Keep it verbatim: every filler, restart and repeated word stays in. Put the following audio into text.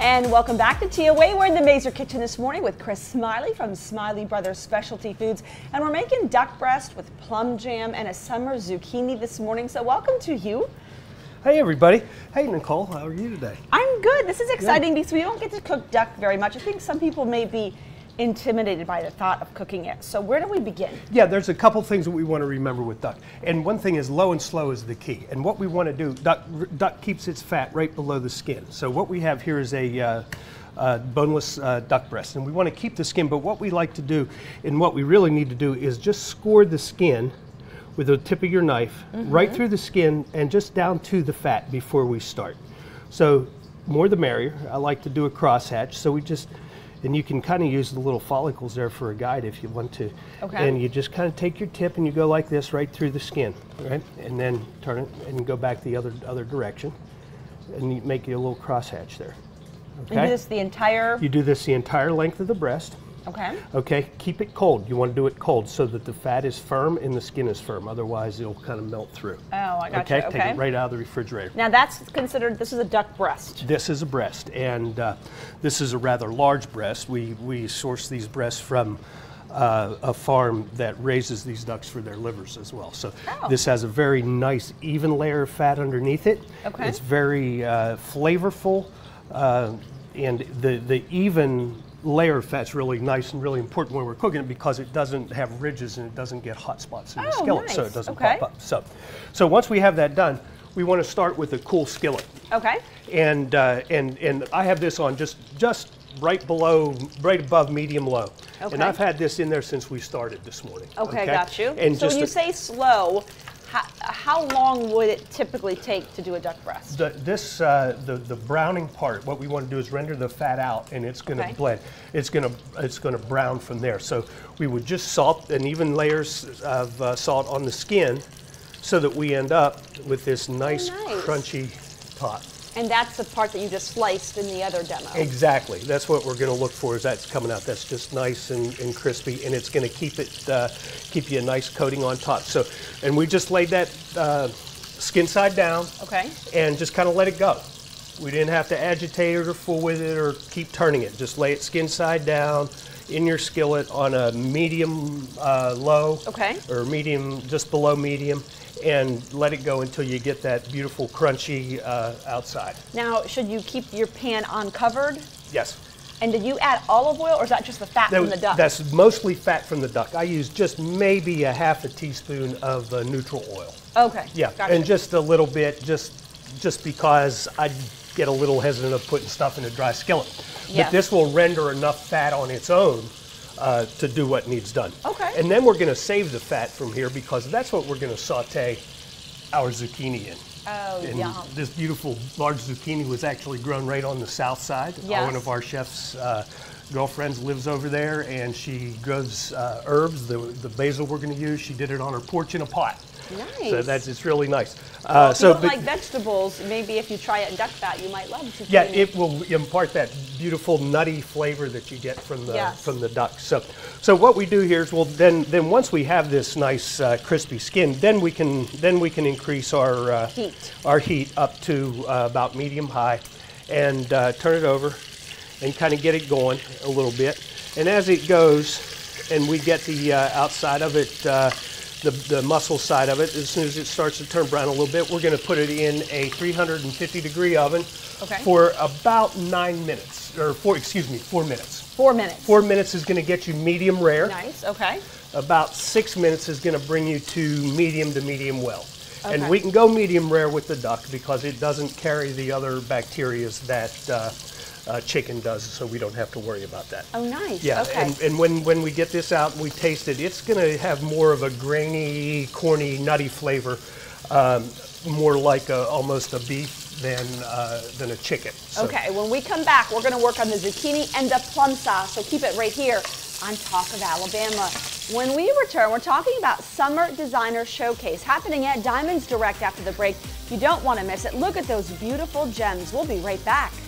And welcome back to Tia Way. We're in the Mazer kitchen this morning with Chris Smiley from Smiley Brothers Specialty Foods. And we're making duck breast with plum jam and a summer zucchini this morning. So welcome to you. Hey everybody. Hey Nicole, how are you today? I'm good. This is exciting Good. because we don't get to cook duck very much. I think some people may be intimidated by the thought of cooking it. So where do we begin? Yeah, there's a couple things that we want to remember with duck. And one thing is low and slow is the key. And what we want to do, duck, duck keeps its fat right below the skin. So what we have here is a uh, uh, boneless uh, duck breast. And we want to keep the skin, but what we like to do and what we really need to do is just score the skin with the tip of your knife, mm-hmm. right through the skin and just down to the fat before we start. So more the merrier. I like to do a crosshatch. So we just, and you can kind of use the little follicles there for a guide if you want to. Okay. And you just kind of take your tip and you go like this right through the skin, right? And then turn it and go back the other other direction. And you make you a little crosshatch there. Okay? You do this the entire... You do this the entire length of the breast. Okay. Okay, keep it cold. You want to do it cold so that the fat is firm and the skin is firm. Otherwise, it'll kind of melt through. Oh, I got okay? you. Okay. Take it right out of the refrigerator. Now that's considered, this is a duck breast. This is a breast, and uh, this is a rather large breast. We, we source these breasts from uh, a farm that raises these ducks for their livers as well. So oh. this has a very nice, even layer of fat underneath it. Okay. It's very uh, flavorful, uh, and the, the even layer of fat's really nice and really important when we're cooking it because it doesn't have ridges and it doesn't get hot spots in oh, the skillet, nice. so it doesn't okay. pop up. So, so once we have that done, we want to start with a cool skillet. Okay. And uh, and and I have this on just just right below, right above medium low. Okay. And I've had this in there since we started this morning. Okay, okay? got you. And so just when you a, say slow, how, how long would it typically take to do a duck breast? The, this, uh, the, the browning part, what we want to do is render the fat out and it's going to okay. blend. It's going to it's going to brown from there. So we would just salt and even layers of uh, salt on the skin so that we end up with this nice, oh, nice. crunchy top. And that's the part that you just sliced in the other demo. Exactly. That's what we're going to look for. Is that's coming out. That's just nice and, and crispy, and it's going to keep it uh, keep you a nice coating on top. So, and we just laid that uh, skin side down. Okay. And just kind of let it go. We didn't have to agitate it or fool with it or keep turning it. Just lay it skin side down in your skillet on a medium uh, low. Okay. Or medium, just below medium. And let it go until you get that beautiful crunchy uh, outside. Now, should you keep your pan uncovered? Yes. And did you add olive oil, or is that just the fat that, from the duck? That's mostly fat from the duck. I use just maybe a half a teaspoon of uh, neutral oil. Okay. Yeah, gotcha. and just a little bit, just just because I get a little hesitant of putting stuff in a dry skillet. Yeah. But this will render enough fat on its own Uh, to do what needs done. Okay. And then we're going to save the fat from here because that's what we're going to saute our zucchini in. Oh, and yum. This beautiful large zucchini was actually grown right on the south side. Yes. One of our chef's uh, girlfriends lives over there, and she grows uh, herbs. The, the basil we're going to use, she did it on her porch in a pot. Nice. So that's it's really nice. Well, uh, if so, you don't but, like vegetables, maybe if you try it in duck fat, you might love zucchini. yeah, it will impart that beautiful nutty flavor that you get from the yes. from the duck. So, so what we do here is, well, then then once we have this nice uh, crispy skin, then we can then we can increase our uh, heat our heat up to uh, about medium high, and uh, turn it over, and kind of get it going a little bit. And as it goes, and we get the uh, outside of it. Uh, The, the muscle side of it, as soon as it starts to turn brown a little bit, we're going to put it in a three hundred fifty degree oven okay. for about nine minutes, or four, excuse me, four minutes. Four minutes. Four minutes is going to get you medium rare. Nice, okay. About six minutes is going to bring you to medium to medium well. Okay. And we can go medium rare with the duck because it doesn't carry the other bacteria that uh, Uh, chicken does, so we don't have to worry about that. Oh, nice. Yeah, okay. and, and when, when we get this out and we taste it, it's going to have more of a grainy, corny, nutty flavor, um, more like a, almost a beef than, uh, than a chicken. So. Okay, when we come back, we're going to work on the zucchini and the plum sauce, so keep it right here on Talk of Alabama. When we return, we're talking about Summer Designer Showcase happening at Diamonds Direct after the break. You don't want to miss it. Look at those beautiful gems. We'll be right back.